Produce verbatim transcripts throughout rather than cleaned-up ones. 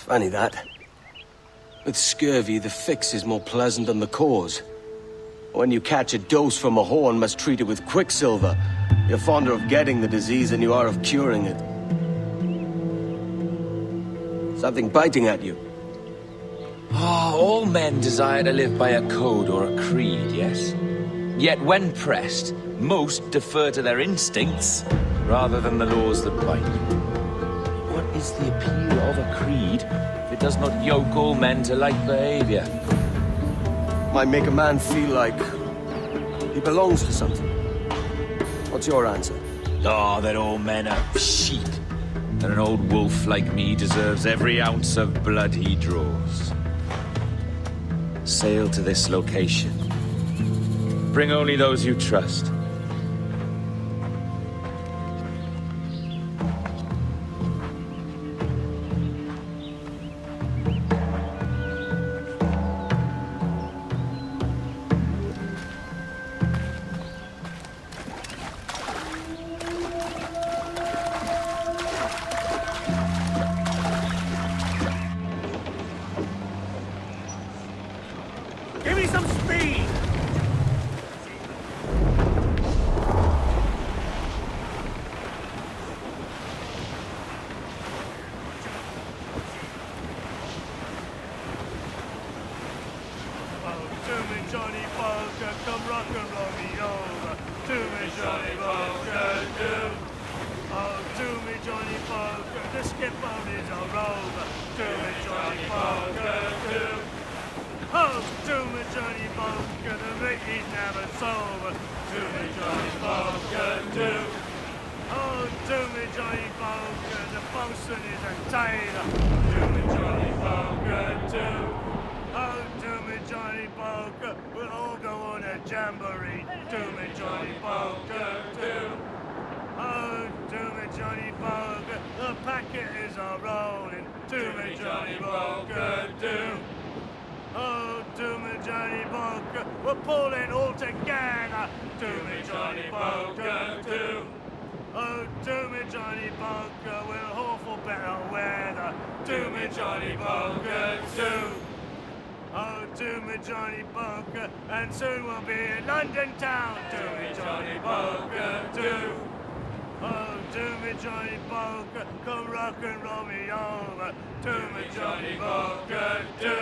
Funny that. With scurvy, the fix is more pleasant than the cause. When you catch a dose from a horn, must treat it with quicksilver. You're fonder of getting the disease than you are of curing it. Something biting at you. Ah, all men desire to live by a code or a creed, yes? Yet when pressed, most defer to their instincts, rather than the laws that bind them. What is the appeal of a creed if it does not yoke all men to like behavior? Might make a man feel like he belongs to something. What's your answer? Ah, that all men are sheep. That an old wolf like me deserves every ounce of blood he draws. Sail to this location. Bring only those you trust. And soon we'll be in London town. Do me Johnny Poker, do. Oh, do me Johnny Poker, come rock and roll me over. Do me Johnny Poker, do.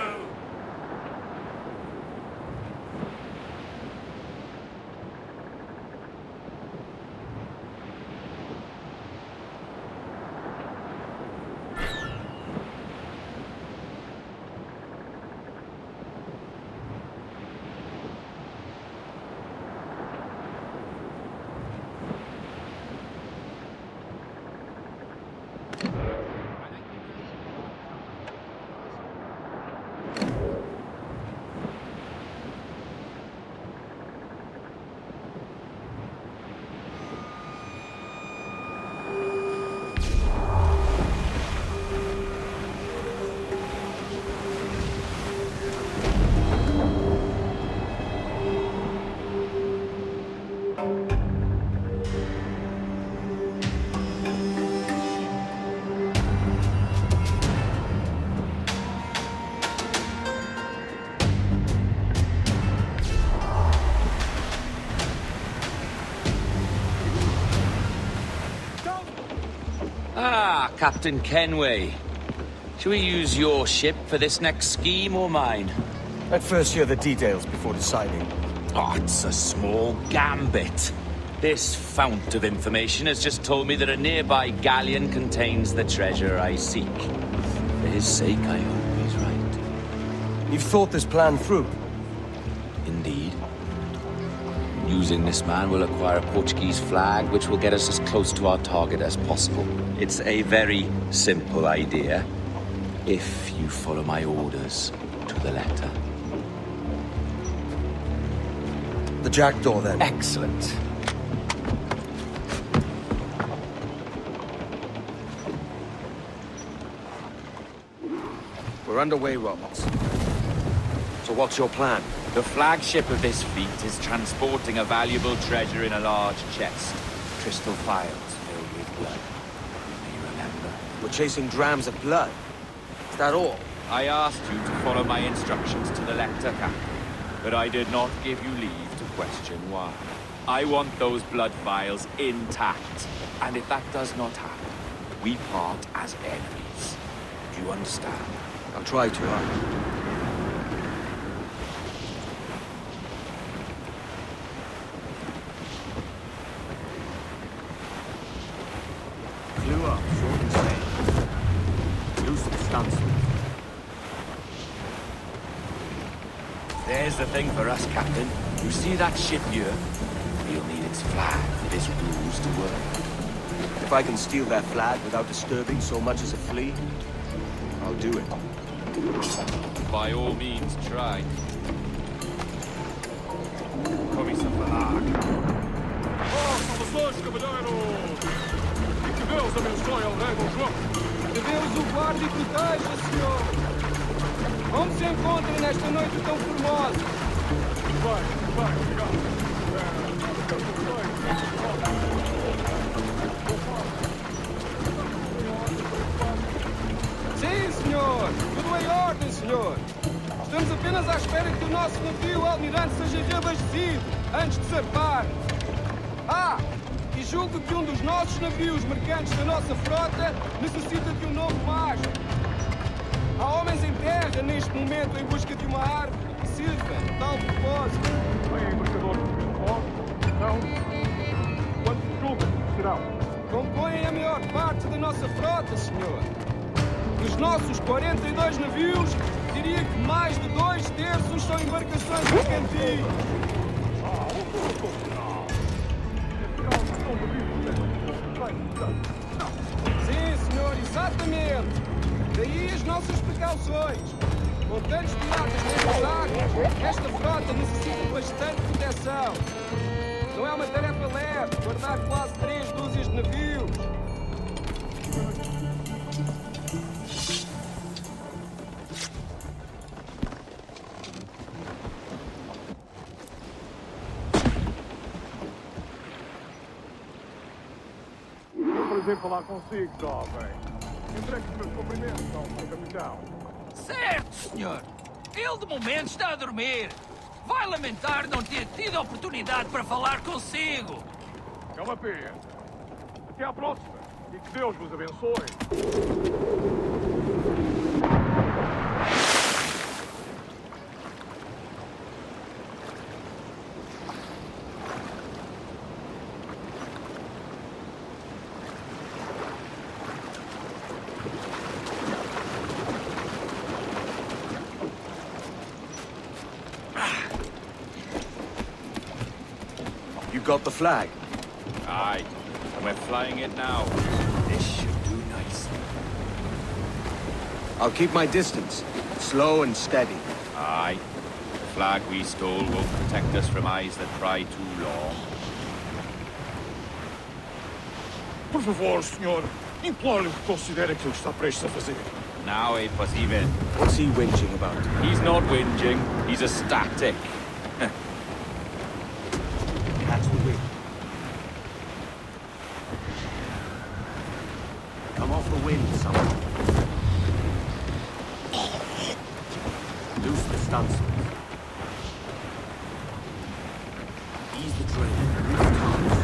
Captain Kenway. Shall we use your ship for this next scheme or mine? I'd first hear the details before deciding. Oh, it's a small Gambit. This fount of information has just told me that a nearby galleon contains the treasure I seek. For his sake, I hope he's right. You've thought this plan through? Indeed. Using this man, we'll acquire a Portuguese flag, which will get us as close to our target as possible. It's a very simple idea, if you follow my orders to the letter. The jackdaw, then. Excellent. We're underway, Roberts. So what's your plan? The flagship of this fleet is transporting a valuable treasure in a large chest. Crystal files filled with blood. You may remember. We're chasing drams of blood. Is at all. I asked you to follow my instructions to the letter, Captain, but I did not give you leave to question why. I want those blood vials intact, and if that does not happen, we part as enemies. Do you understand? I'll try to, huh? Flew up, short and safe. Loose the stunts. There's the thing for us, Captain. You see that ship here? We'll need its flag for this ruse to work. If I can steal that flag without disturbing so much as a flea, I'll do it. By all means, try. Come essa flag. Oh, saudações, cavalheiros! E que Deus abençoe ao rei Dom João. Que Deus o guarde e proteja, senhor. Como se encontra nesta noite tão formosa? Vai, vai, obrigado. Sim, senhor. Tudo em ordem, senhor. Estamos apenas à espera que o nosso navio almirante seja reabastecido antes de zarpar. Ah! E julgo que um dos nossos navios mercantes da nossa frota necessita de um novo mastro. Há homens em terra neste momento em busca de uma árvore que sirva de tal propósito. Bem, embarcadores de não. Quantos julgam serão? Compõem a maior parte da nossa frota, senhor. Dos nossos quarenta e dois navios, diria que mais de dois terços são embarcações mercantis. Ah, o que Sim, senhor, exatamente. Daí as nossas precauções. Com tantos piratas nestas águas, esta frota necessita bastante proteção. Não é uma tarefa leve guardar quase três dúzias de navios. Prazer falar consigo, jovem. Entregue os meus cumprimentos ao seu capitão. Certo, senhor. Ele de momento está a dormir. Vai lamentar não ter tido a oportunidade para falar consigo. É uma pena. Até à próxima. E que Deus vos abençoe. Got the flag? Aye, and we're flying it now. This should do nicely. I'll keep my distance, slow and steady. Aye, the flag we stole won't protect us from eyes that pry too long. Por favor, senhor, imploro-lhe que considere aquilo que está prestes a fazer. Now é possível. What's he whinging about? He's not whinging, he's ecstatic. Catch the wind. Come off the wind, someone. Loose the stunsail. Ease the train. Move cars.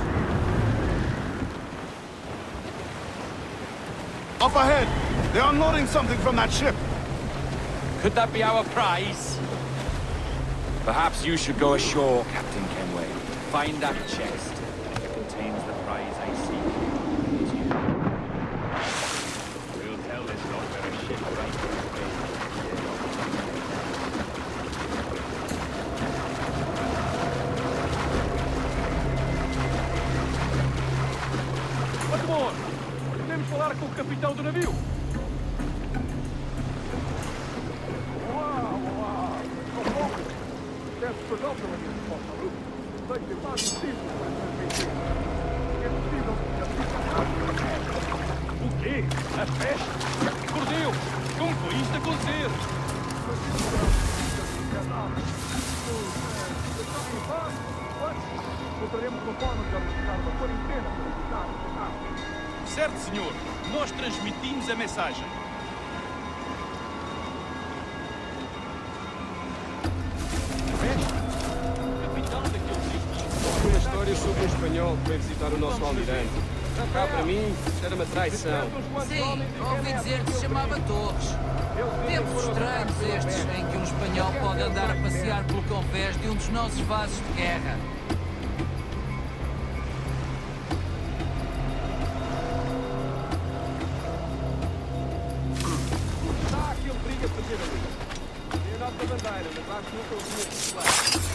Up ahead! They're unloading something from that ship! Could that be our prize? Perhaps you should go ashore, Captain Kenway. Find that chest. It contains the prize I seek. We'll tell this lot where a ship right Quanto more! Podemos falar com o capitão do navio. Uau, uau! Com pouco! Peço perdão pela minha resposta, Luke. Sei que faz sentido, mas é possível que O quê? A festa? Por Deus! Como foi isto acontecer? Encontraremos uma forma de organizar uma quarentena para evitar. Certo, senhor. Nós transmitimos a mensagem. sobre um espanhol que veio visitar o nosso almirante. Cá para mim, era uma traição. Sim, ouvi dizer que se chamava Torres. Tempos estranhos estes, em que um espanhol pode andar a passear pelo convés de um dos nossos vasos de guerra. Está aquele briga a fazer ali. Tem a nossa bandeira, mas acho que nunca o vinha popular.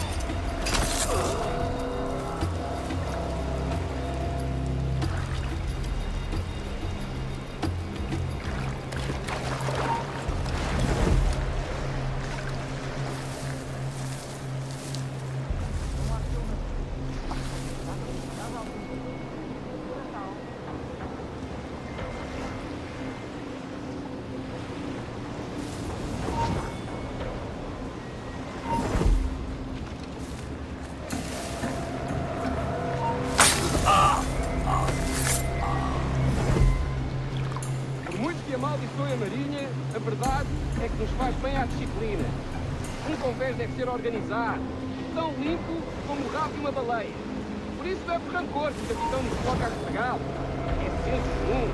Deve ser organizado, tão limpo como o rabo de uma baleia. Por isso bebe rancor que o capitão nos coloca a estragá-lo. É senso comum.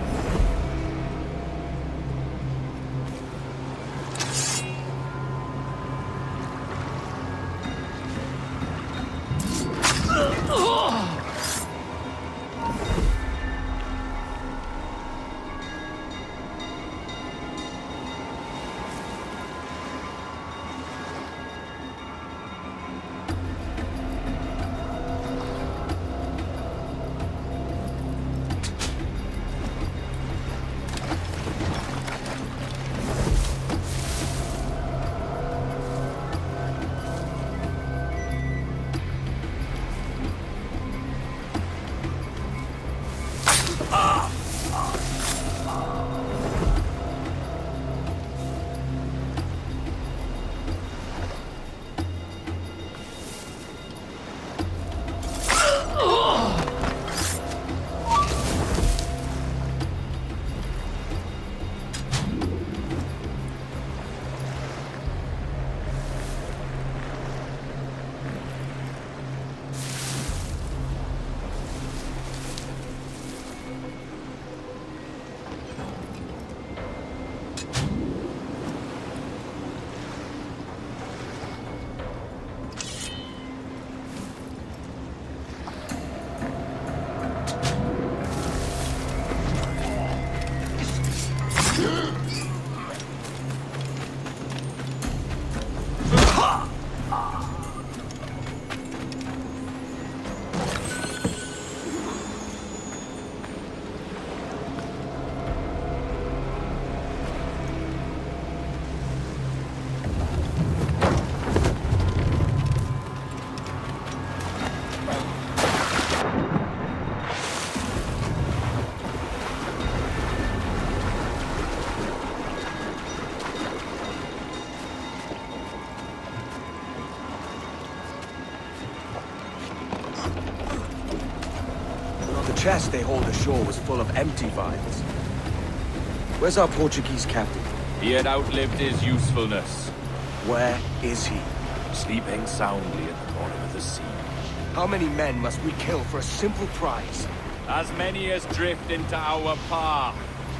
The chest they hauled ashore was full of empty vials. Where's our Portuguese captain? He had outlived his usefulness. Where is he? Sleeping soundly at the bottom of the sea. How many men must we kill for a simple prize? As many as drift into our path.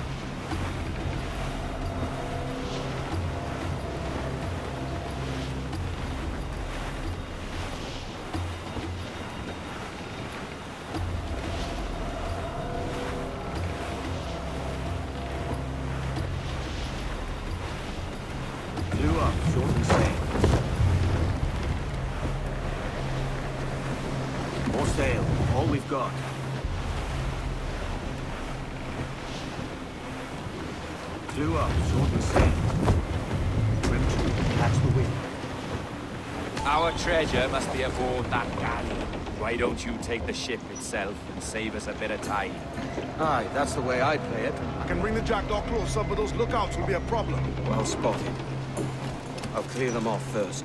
Blew up, short and sail. More sail, all we've got. Blew up, short and sail. Trim to catch the wind. Our treasure must be aboard that galley. Why don't you take the ship itself and save us a bit of time? Aye, that's the way I play it. I can bring the jackdaw closer, but those lookouts will be a problem. Well spotted. I'll clear them off first.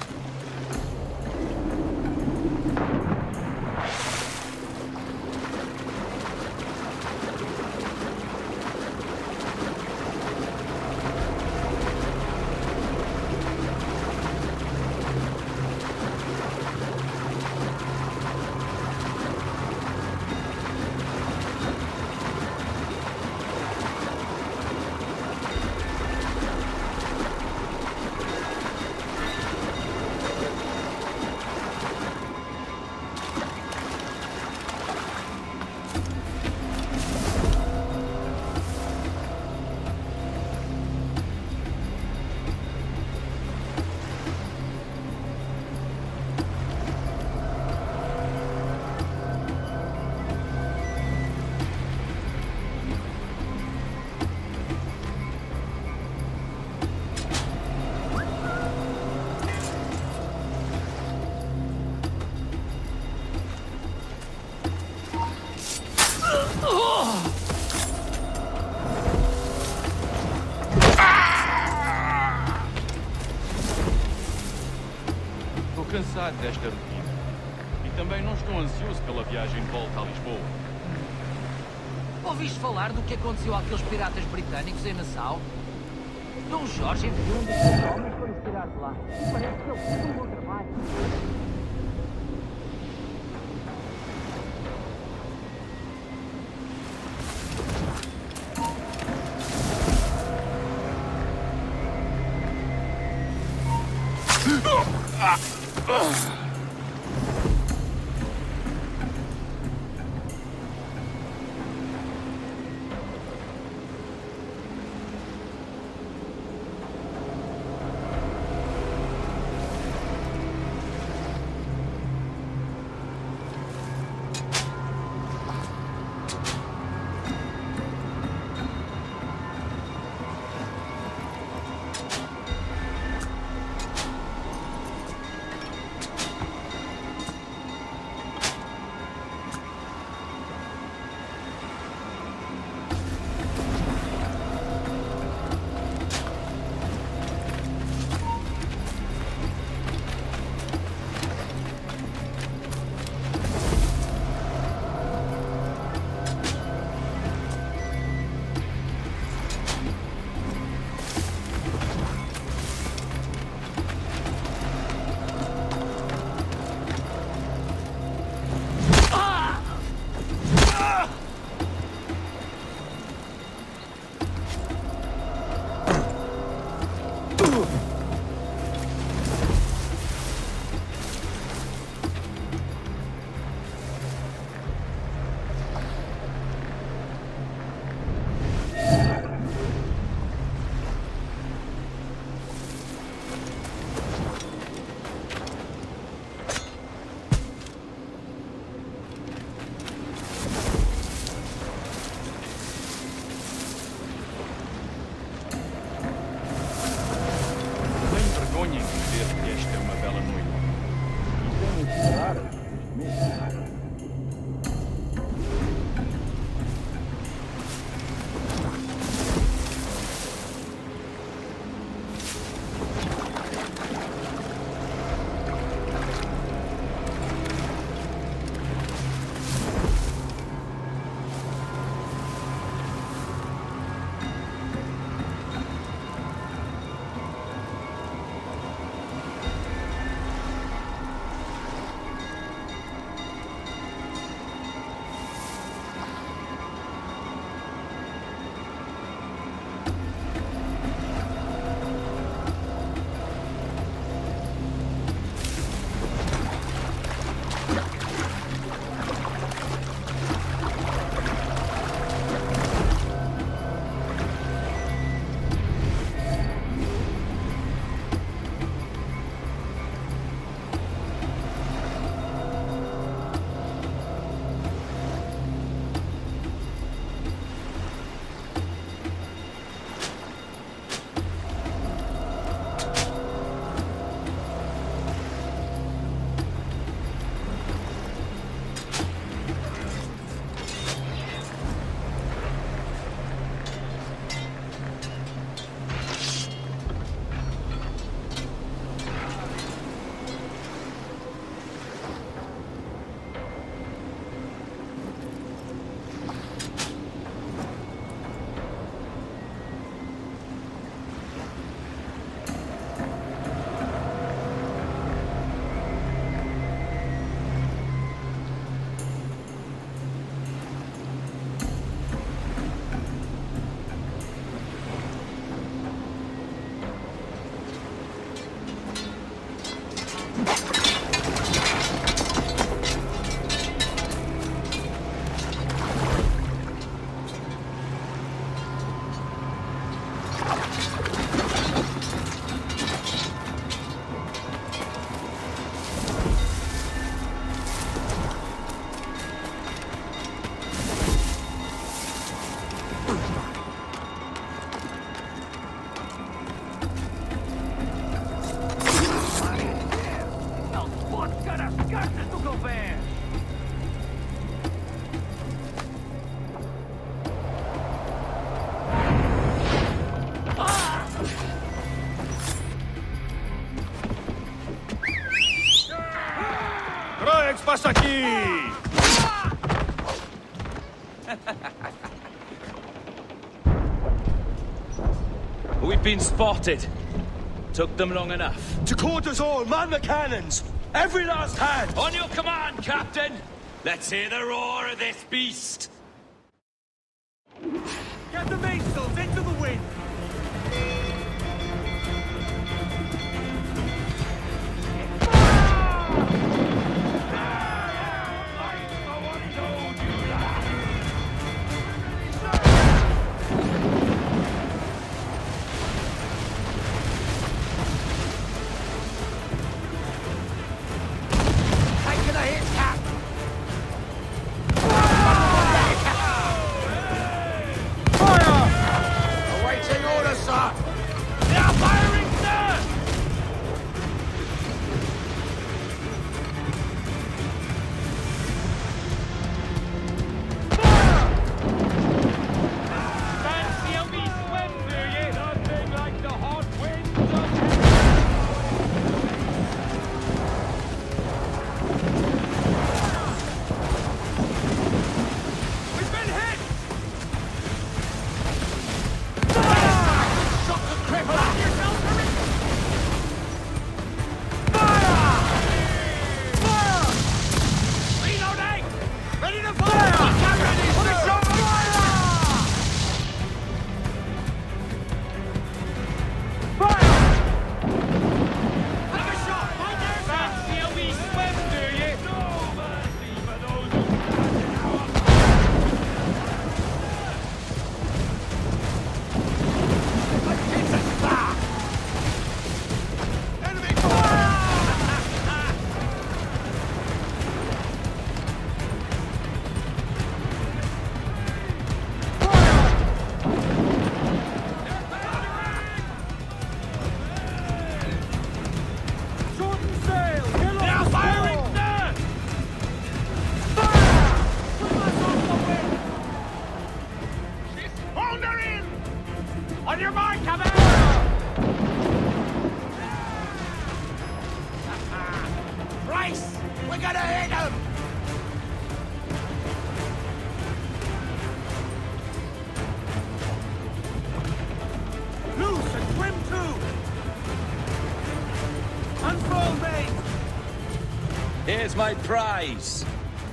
saudade desta rotina. E também não estou ansioso pela viagem de volta a Lisboa. Ouviste falar do que aconteceu àqueles piratas britânicos em Nassau? Dom Jorge enviou um dos seus homens para os tirar de lá. Parece que ele fez um bom trabalho. é que se passa aqui? We've been spotted. Took them long enough. To quarters all, man the cannons! Every last hand! On your command, Captain! Let's hear the roar of this beast! Get the mainsails into the wind! Here's my prize!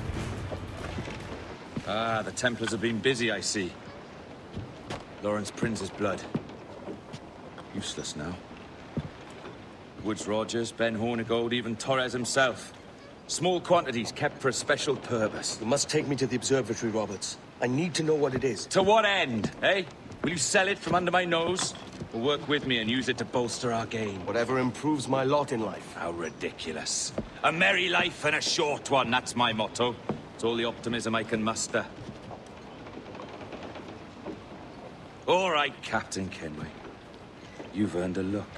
Ah, the Templars have been busy, I see. Lawrence Prince's blood. Useless now. Woods Rogers, Ben Hornigold, even Torres himself. Small quantities kept for a special purpose. You must take me to the Observatory, Roberts. I need to know what it is. To what end, eh? Will you sell it from under my nose? Or work with me and use it to bolster our gain? Whatever improves my lot in life. How ridiculous. A merry life and a short one, that's my motto. It's all the optimism I can muster. All right, Captain Kenway. You've earned a look.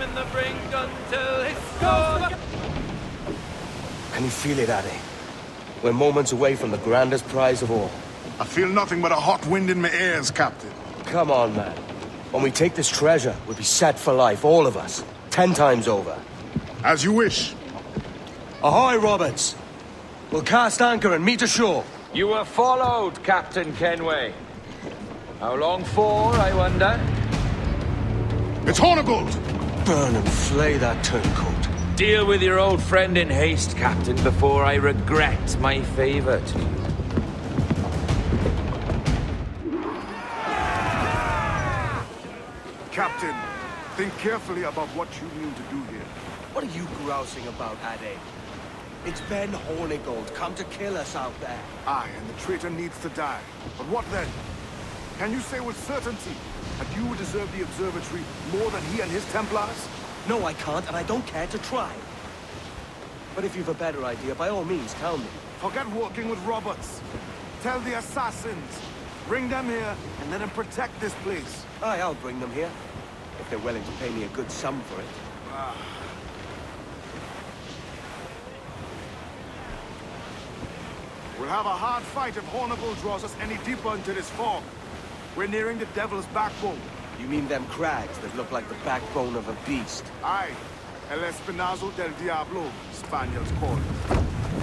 Can you feel it, Addy? We're moments away from the grandest prize of all. I feel nothing but a hot wind in my ears, Captain. Come on, man. When we take this treasure, we'll be set for life, all of us. Ten times over. As you wish. Ahoy, Roberts! We'll cast anchor and meet ashore. You were followed, Captain Kenway. How long for, I wonder? It's Hornigold! Burn and flay that turncoat. Deal with your old friend in haste, Captain, before I regret my favor to you. Captain, think carefully about what you mean to do here. What are you grousing about, Ade? It's Ben Hornigold, come to kill us out there. Aye, and the traitor needs to die. But what then? Can you say with certainty that you deserve the Observatory more than he and his Templars? No, I can't, and I don't care to try. But if you've a better idea, by all means, tell me. Forget working with Roberts. Tell the Assassins. Bring them here, and let them protect this place. Aye, I'll bring them here. If they're willing to pay me a good sum for it. Ah. We'll have a hard fight if Hornigold draws us any deeper into this fog. We're nearing the Devil's Backbone. You mean them crags that look like the backbone of a beast? Aye. El Espinazo del Diablo, Spaniards call it.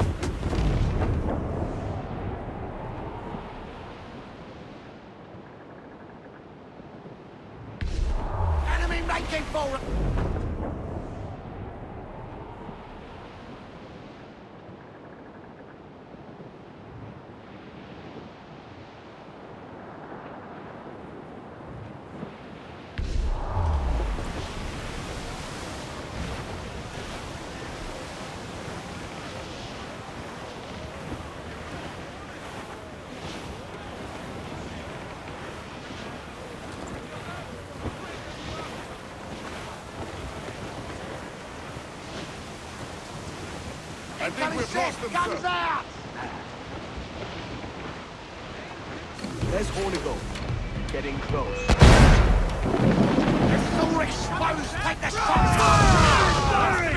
Enemy making forward! I think we've lost them, Guns sir. out! There's Hornigold. Getting close. It's all exposed! Take the shots!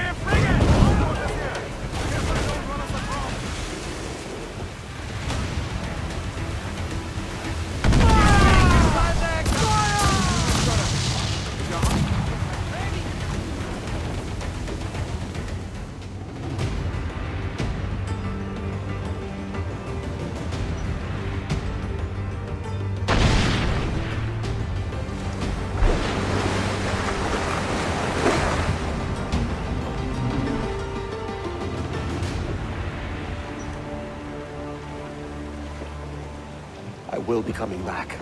I will be coming back.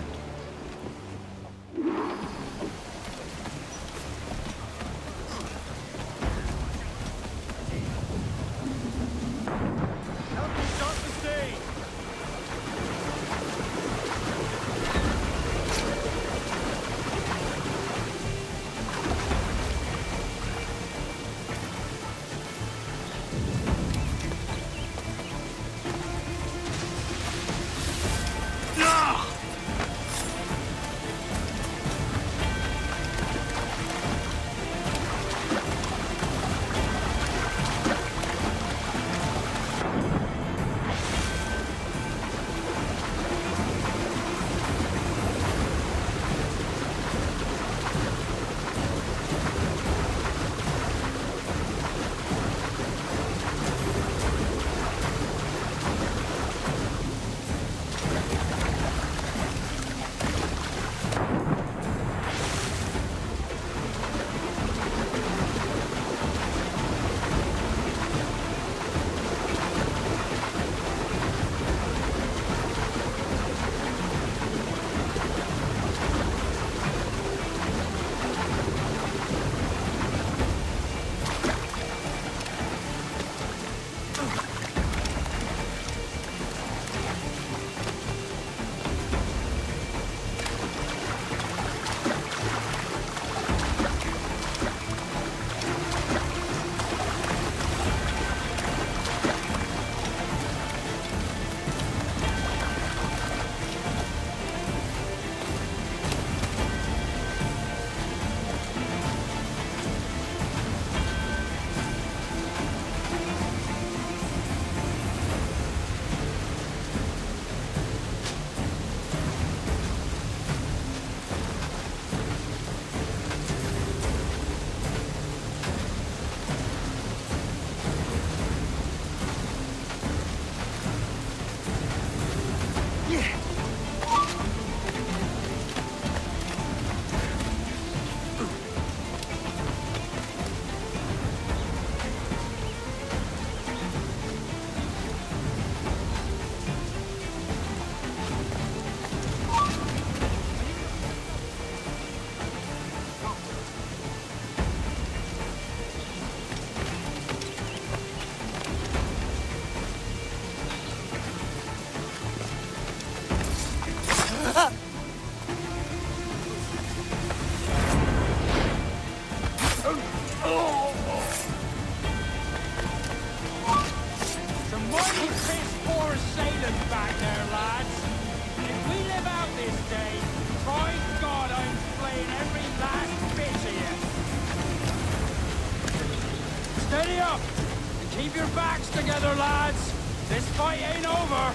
live out this day, by God, I'm playing every last bit of you. Steady up! And keep your backs together, lads! This fight ain't over!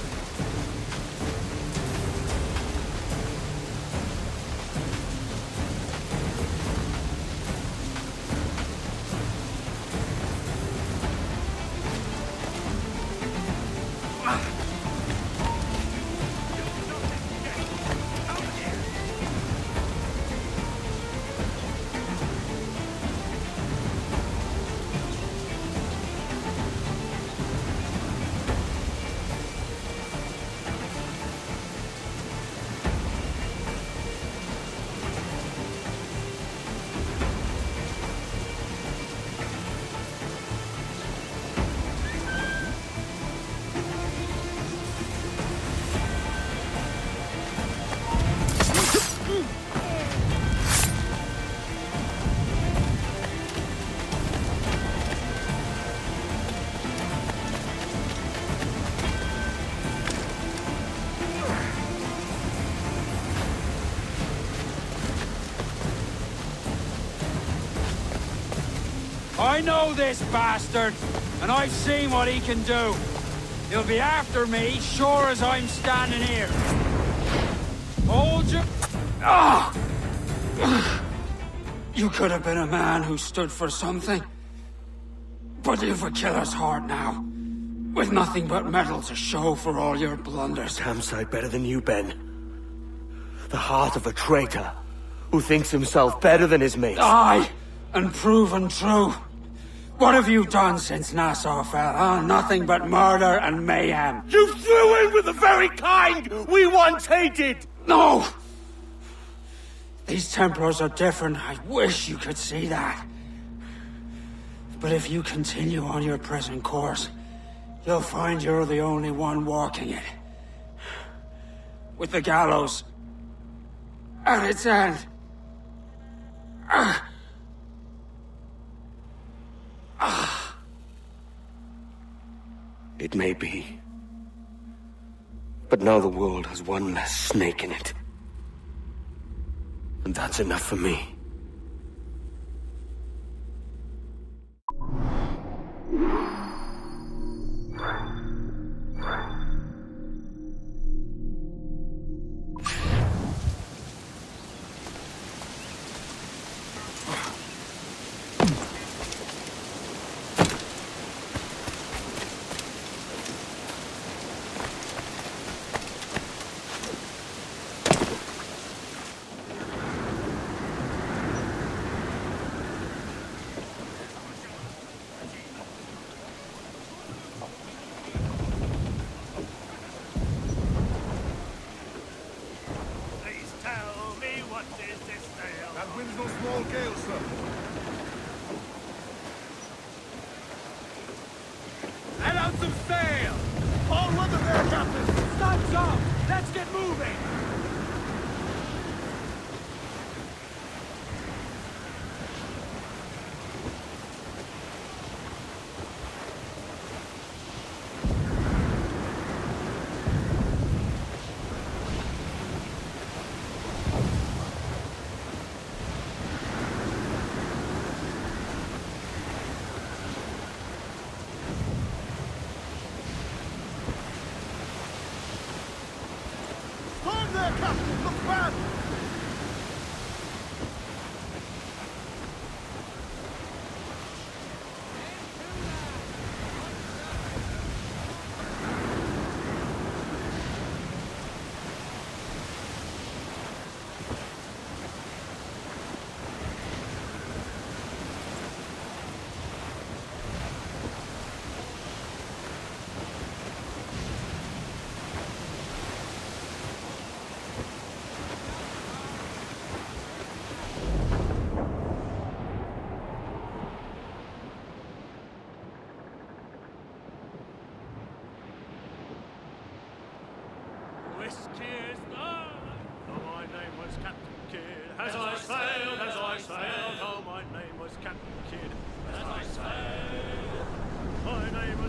I know this bastard, and I've seen what he can do. He'll be after me, sure as I'm standing here. Hold your... Ah! You could have been a man who stood for something. But you've a killer's heart now. With nothing but metal to show for all your blunders. Damn sight better than you, Ben. The heart of a traitor, who thinks himself better than his mates. Aye, and proven true. What have you done since Nassau fell, huh? Nothing but murder and mayhem. You threw in with the very kind we once hated! No! These Templars are different. I wish you could see that. But if you continue on your present course, you'll find you're the only one walking it. With the gallows at its end. Ah. Ah. It may be. But now the world has one less snake in it. And that's enough for me.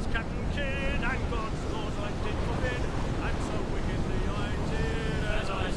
As I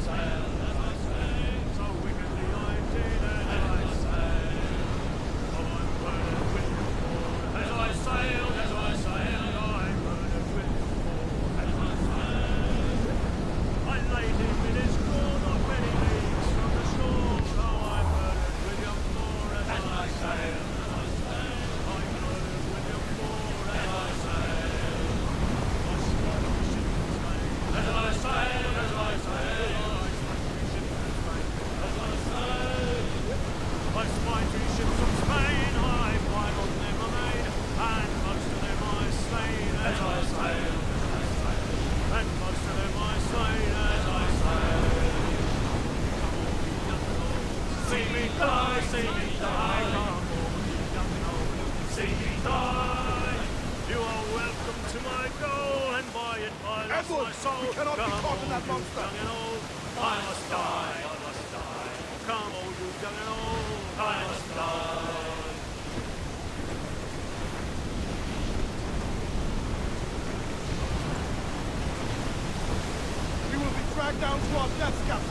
my soul. We cannot be caught in that monster. Young and old, I must die, I must die. Come, all you young and old, I must die. We will be dragged down to our deaths, Captain.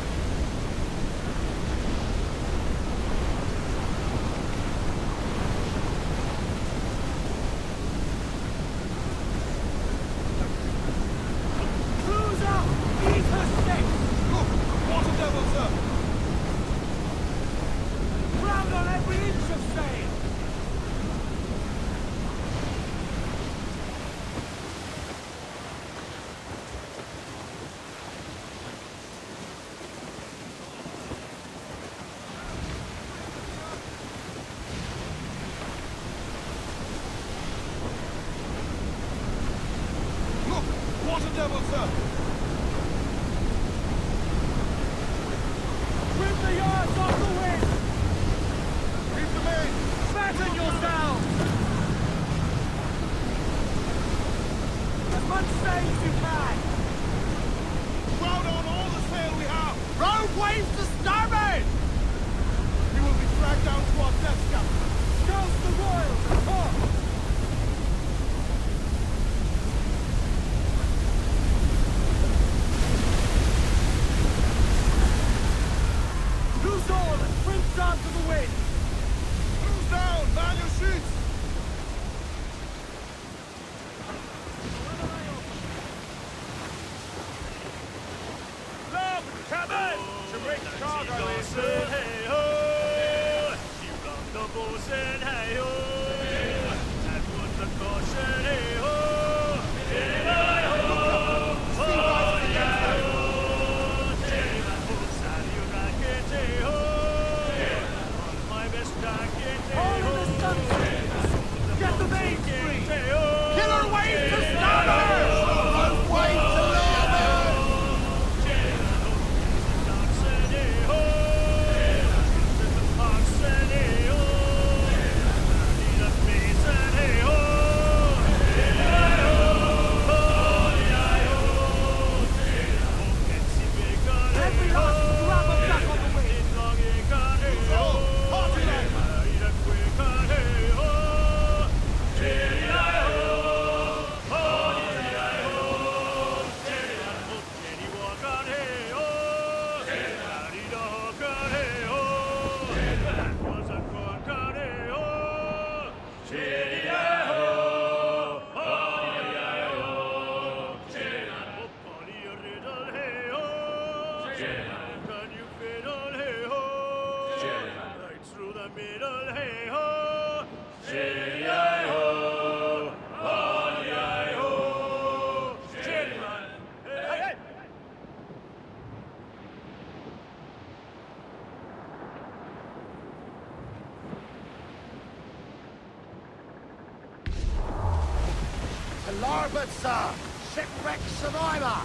Larboard, sir! Shipwreck survivor!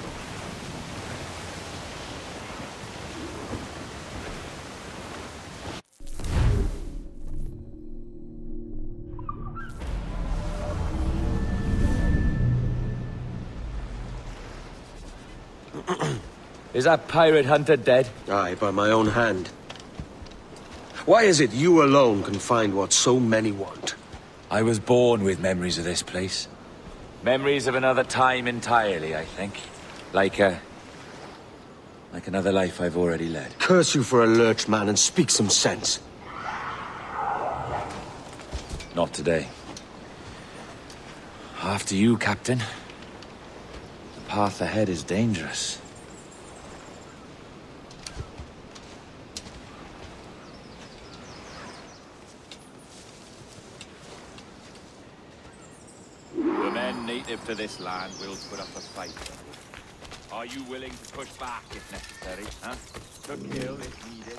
Is that pirate hunter dead? Aye, by my own hand. Why is it you alone can find what so many want? I was born with memories of this place. Memories of another time entirely, I think. Like a... like another life I've already led. Curse you for a lurch, man, and speak some sense. Not today. After you, Captain. The path ahead is dangerous. Native to this land will put up a fight. Are you willing to push back if necessary, huh? To kill if needed?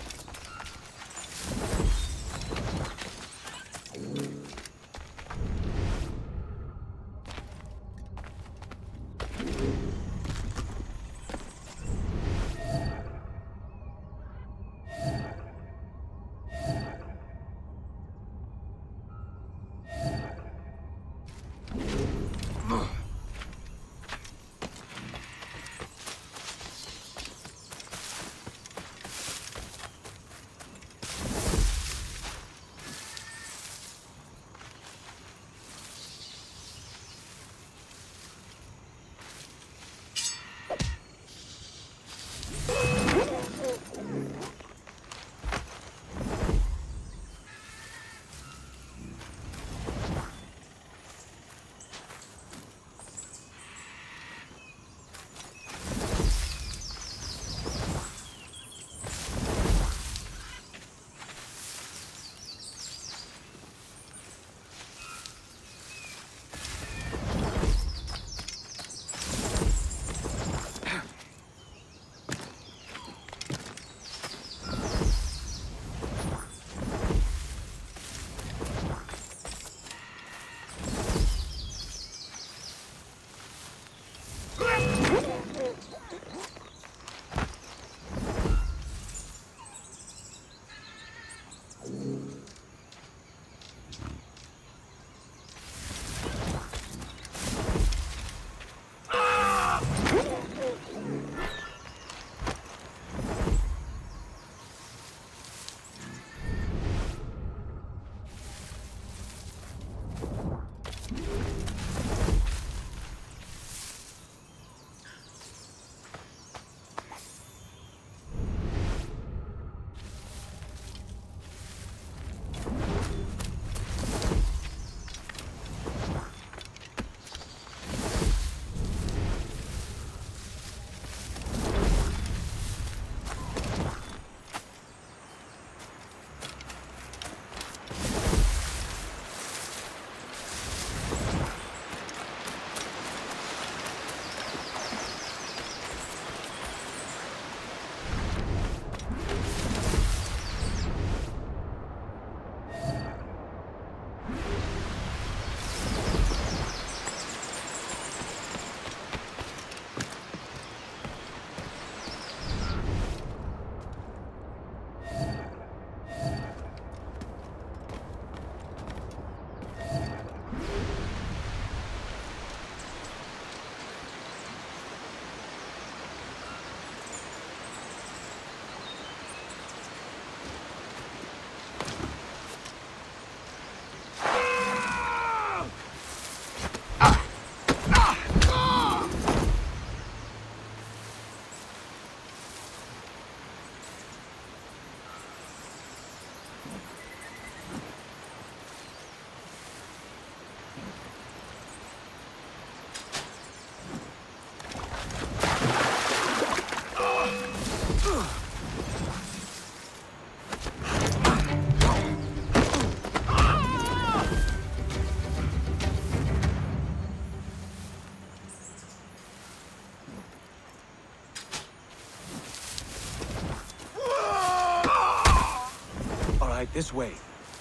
This way.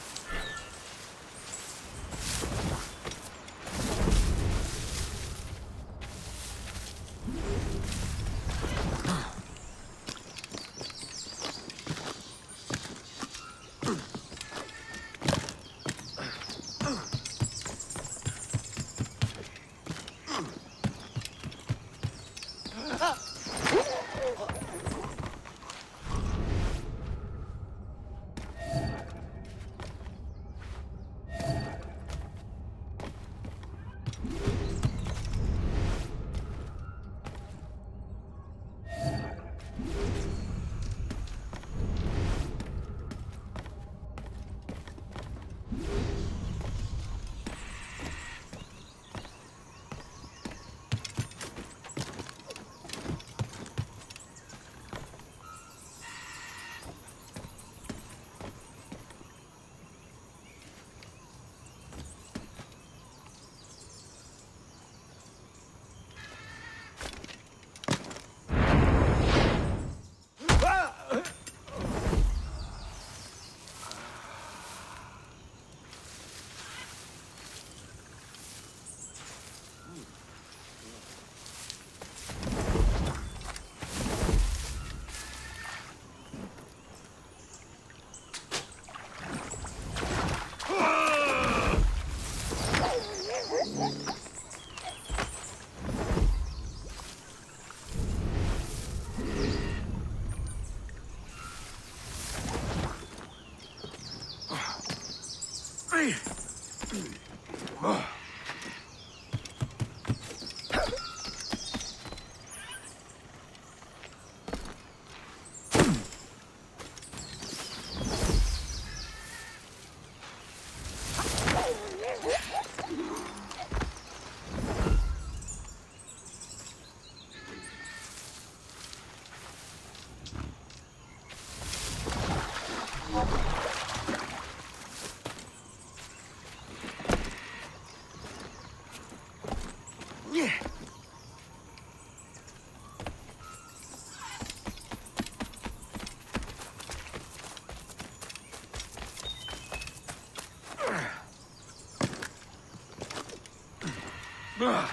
Ugh.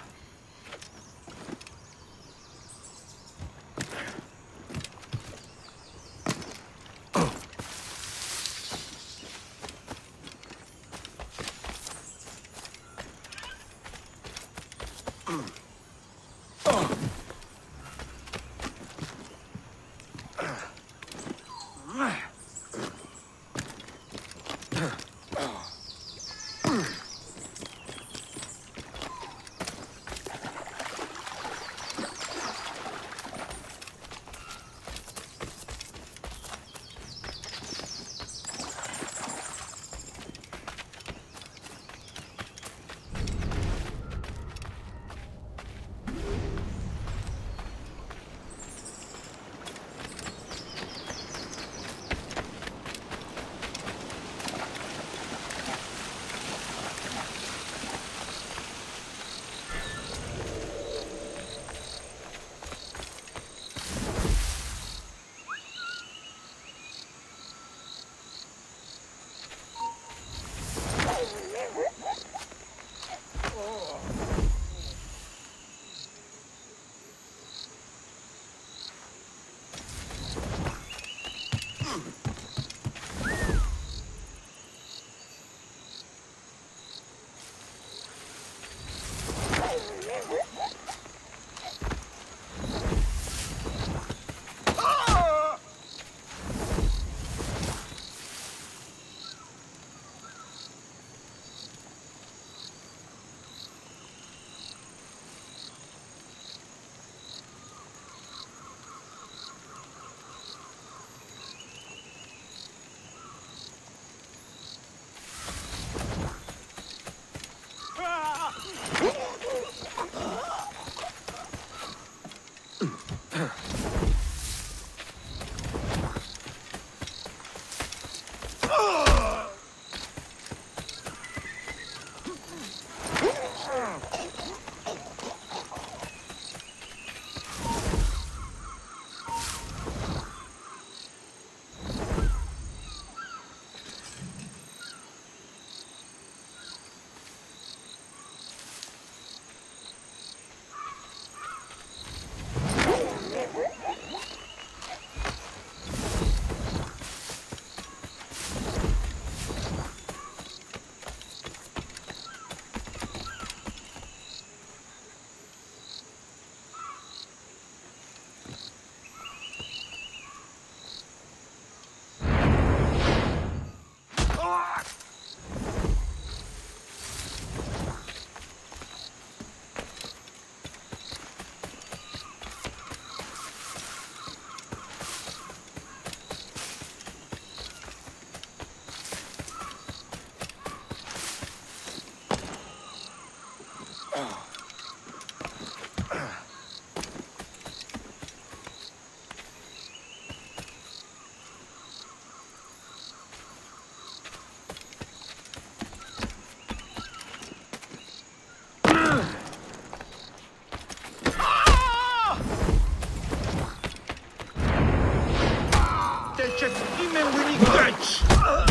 Just give me when you catch.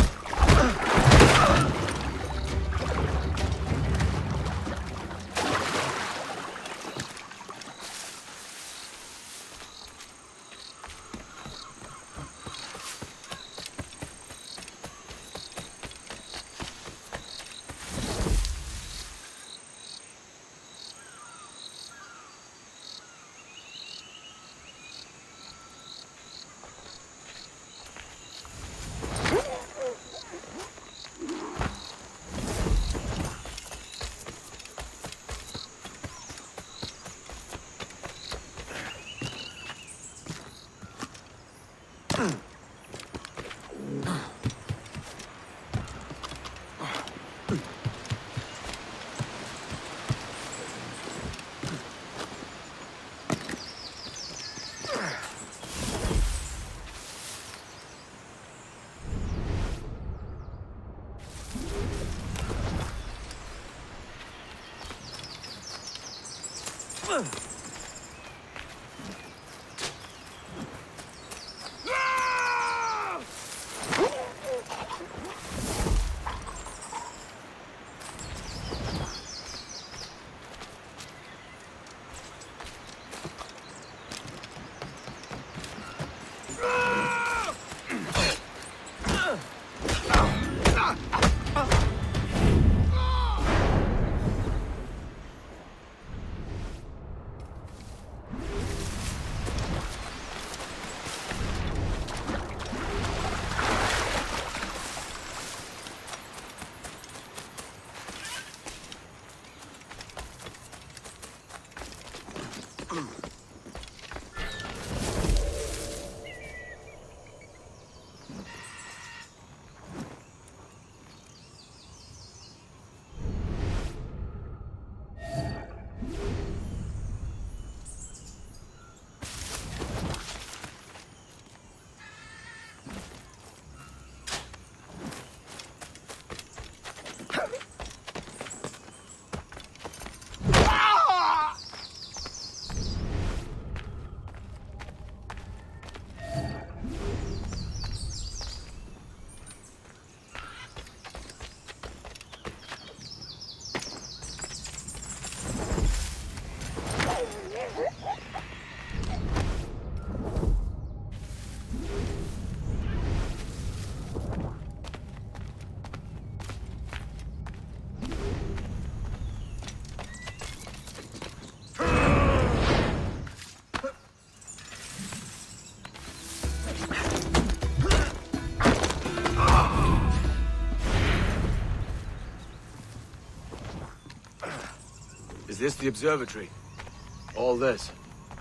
Is this the observatory? All this?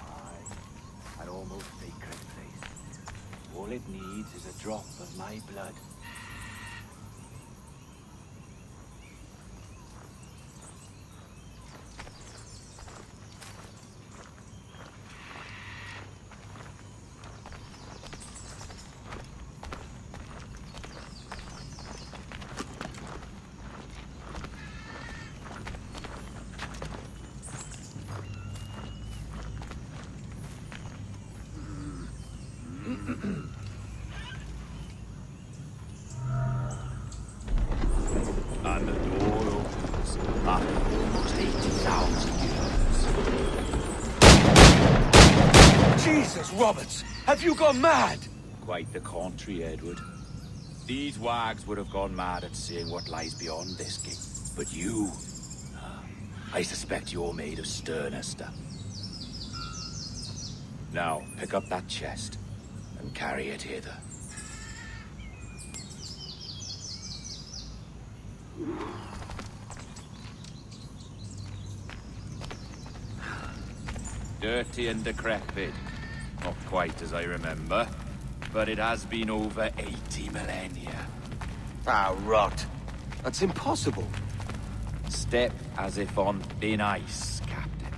Aye. An almost sacred place. All it needs is a drop of my blood. And the door opens after almost eighty thousand years. Jesus, Roberts! Have you gone mad? Quite the contrary, Edward. These wags would have gone mad at seeing what lies beyond this gate. But you... ah, I suspect you're made of sterner stuff. Now, pick up that chest and carry it hither. Dirty and decrepit. Not quite as I remember, but it has been over eighty millennia. Ah, rot. That's impossible. Step as if on thin ice, Captain.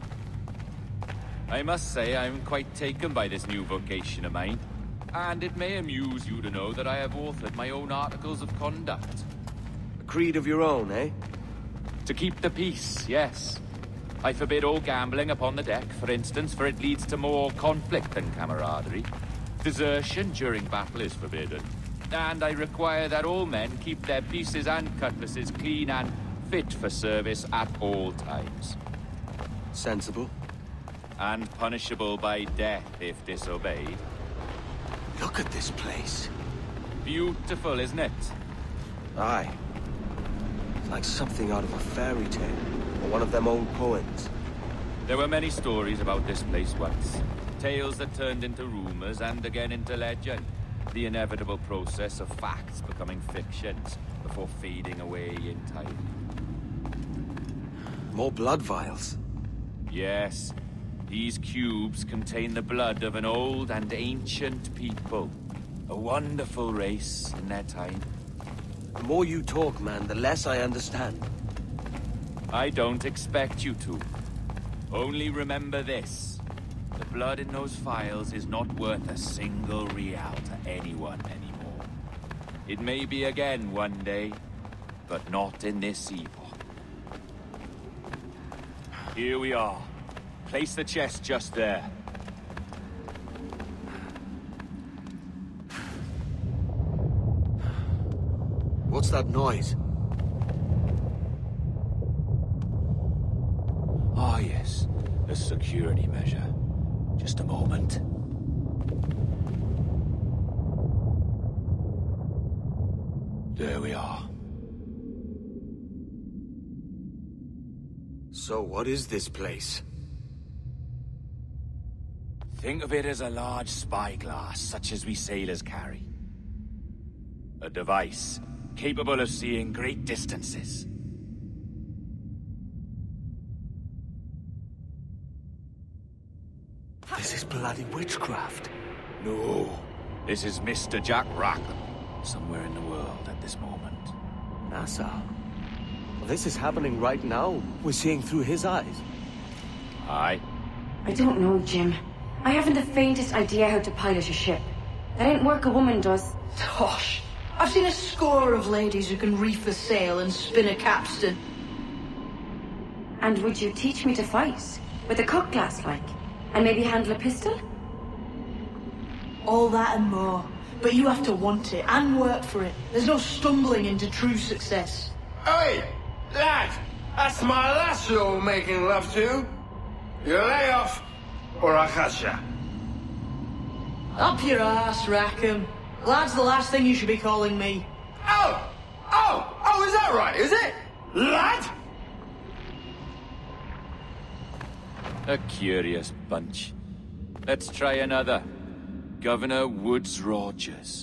I must say I'm quite taken by this new vocation of mine, and it may amuse you to know that I have authored my own articles of conduct. A creed of your own, eh? To keep the peace, yes. I forbid all gambling upon the deck, for instance, for it leads to more conflict than camaraderie. Desertion during battle is forbidden. And I require that all men keep their pieces and cutlasses clean and fit for service at all times. Sensible. And punishable by death if disobeyed. Look at this place. Beautiful, isn't it? Aye. It's like something out of a fairy tale, or one of them old poems. There were many stories about this place once. Tales that turned into rumors and again into legend. The inevitable process of facts becoming fictions before fading away in time. More blood vials. Yes. These cubes contain the blood of an old and ancient people. A wonderful race in their time. The more you talk, man, the less I understand. I don't expect you to. Only remember this. The blood in those files is not worth a single real to anyone anymore. It may be again one day, but not in this epoch. Here we are. Place the chest just there. What's that noise? Ah, yes. A security measure. Just a moment. There we are. So what is this place? Think of it as a large spyglass, such as we sailors carry. A device capable of seeing great distances. This is bloody witchcraft. No, this is Mister Jack Rackham, somewhere in the world at this moment. NASA. This is happening right now. We're seeing through his eyes. Aye. I don't know, Jim. I haven't the faintest idea how to pilot a ship. That ain't work a woman does. Tosh. I've seen a score of ladies who can reef a sail and spin a capstan. And would you teach me to fight? With a cut glass, like? And maybe handle a pistol? All that and more. But you have to want it, and work for it. There's no stumbling into true success. Hey, lad! That's my lass you're making love to. You lay off, or I catch ya. Up your ass, Rackham. Lad's the last thing you should be calling me. Oh! Oh! Oh, is that right, is it? Lad? A curious bunch. Let's try another. Governor Woods Rogers.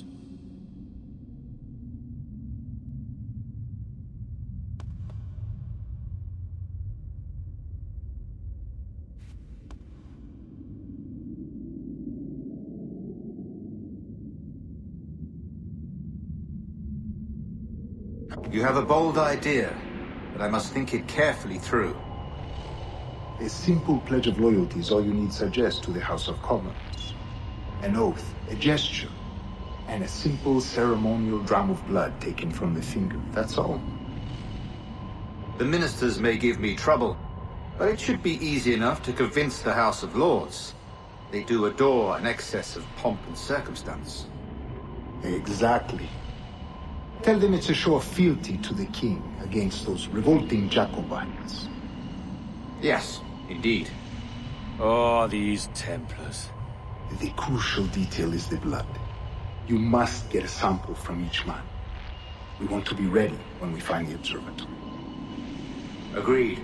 You have a bold idea, but I must think it carefully through. A simple pledge of loyalty is all you need suggest to the House of Commons. An oath, a gesture, and a simple ceremonial dram of blood taken from the finger, that's all. The ministers may give me trouble, but it should be easy enough to convince the House of Lords. They do adore an excess of pomp and circumstance. Exactly. Tell them it's a show of fealty to the king against those revolting Jacobites. Yes, indeed. Oh, these Templars. The crucial detail is the blood. You must get a sample from each man. We want to be ready when we find the observatory. Agreed.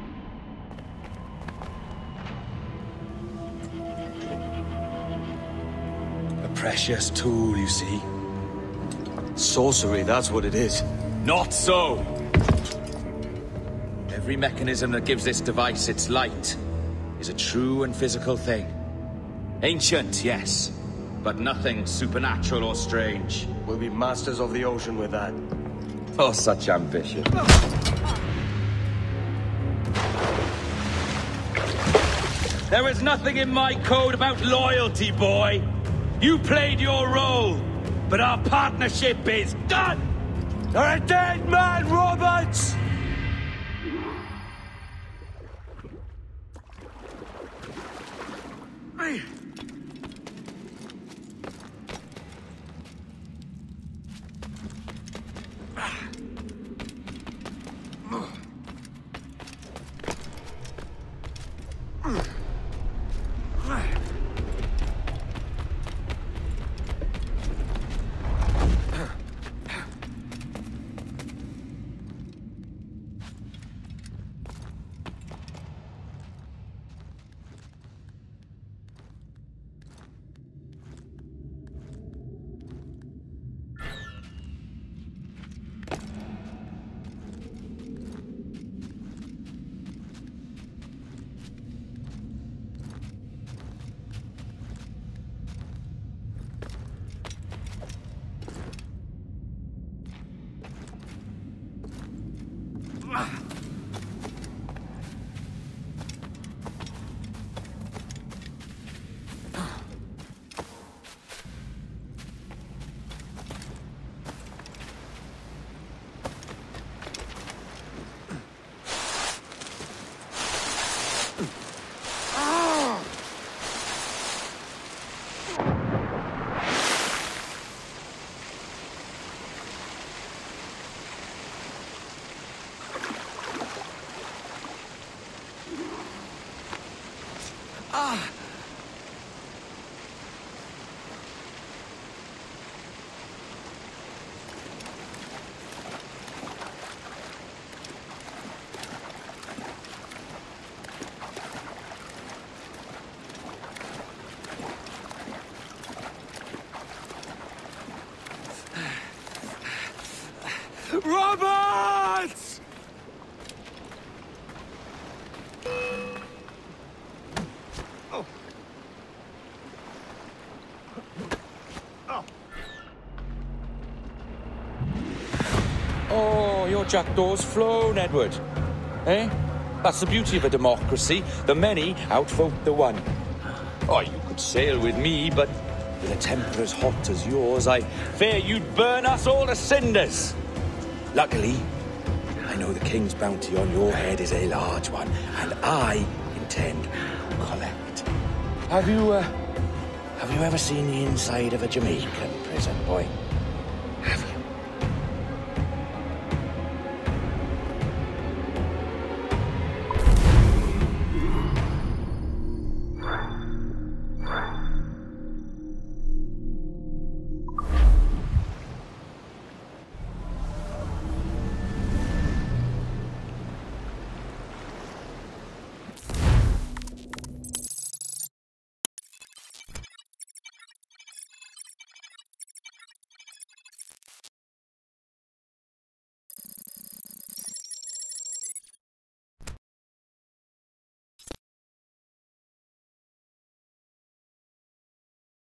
A precious tool, you see. Sorcery, that's what it is. Not so! Every mechanism that gives this device its light is a true and physical thing. Ancient, yes, but nothing supernatural or strange. We'll be masters of the ocean with that. Oh, such ambition. There is nothing in my code about loyalty, boy. You played your role, but our partnership is done! You're a dead man, Roberts! Roberts! Oh. Oh. Oh, your jackdaw's flown, Edward. Eh? That's the beauty of a democracy. The many outvote the one. Oh, you could sail with me, but with a temper as hot as yours, I fear you'd burn us all to cinders. Luckily, I know the king's bounty on your head is a large one, and I intend to collect. Have you, uh, have you ever seen the inside of a Jamaican prison, boy? Have you?